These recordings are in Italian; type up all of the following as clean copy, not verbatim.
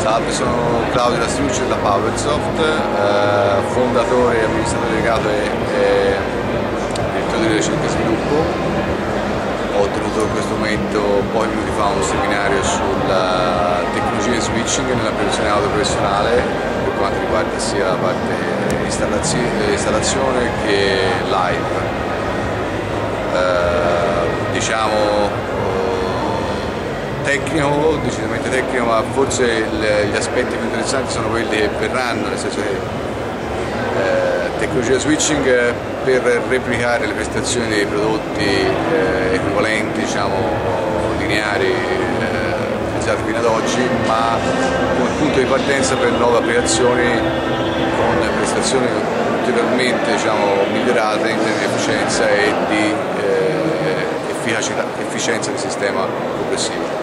Salve, sono Claudio Lastrucci della Powersoft, fondatore e amministratore delegato e direttore di ricerca e sviluppo. Ho tenuto in questo momento pochi minuti fa un seminario sulla tecnologia di switching nella produzione auto professionale per quanto riguarda sia la parte installazione che live. Tecnico, decisamente tecnico, ma forse gli aspetti più interessanti sono quelli che verranno, nel senso che tecnologia switching per replicare le prestazioni dei prodotti equivalenti, lineari utilizzati fino ad oggi, ma come punto di partenza per nuove applicazioni con prestazioni ulteriormente migliorate in termini di efficienza e di efficienza del sistema complessivo.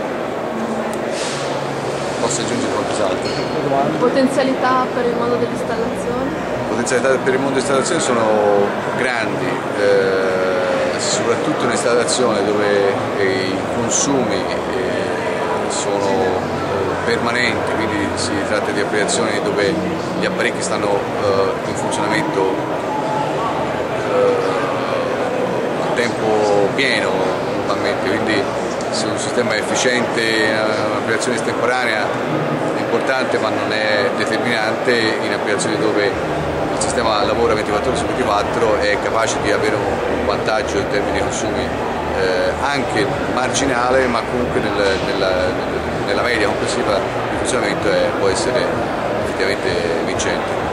Posso aggiungere qualcos'altro? Potenzialità per il mondo dell'installazione? Potenzialità per il mondo dell'installazione sono grandi, soprattutto in installazione dove i consumi sono permanenti, quindi si tratta di applicazioni dove gli apparecchi stanno in funzionamento a tempo pieno normalmente, quindi se un sistema è efficiente, un'applicazione estemporanea è importante ma non è determinante. In applicazioni dove il sistema lavora 24 ore su 24 è capace di avere un vantaggio in termini di consumi anche marginale, ma comunque nella media complessiva di funzionamento può essere effettivamente vincente.